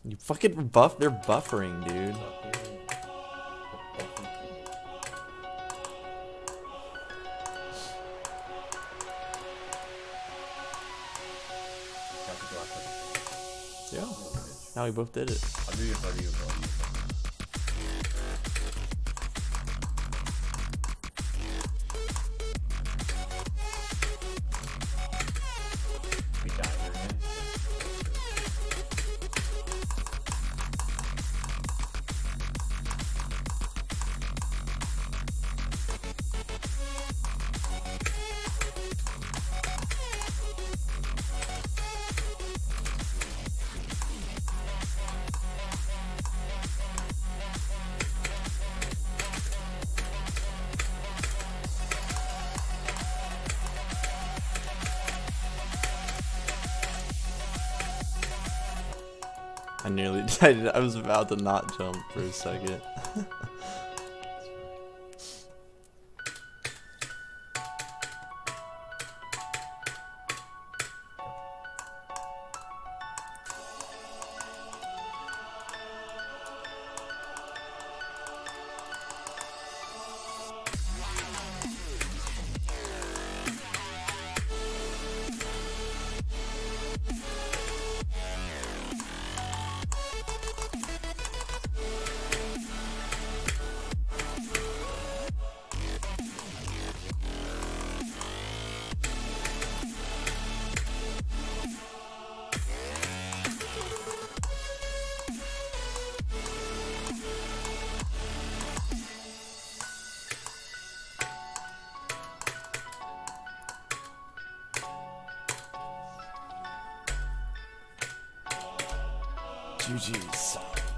You fucking buff. They're buffering, dude. Yeah. Now we both did it. I'll do you for you, bro. We died here again. I nearly died. I was about to not jump for a second. GG's.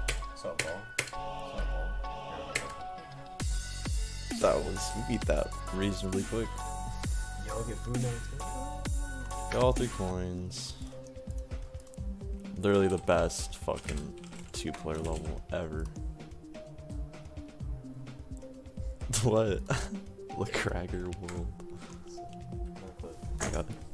That was, we beat that reasonably quick. Y'all get food now too? Got all 3 coins. Literally the best fucking 2-player level ever. What? The Cracker world. I got it.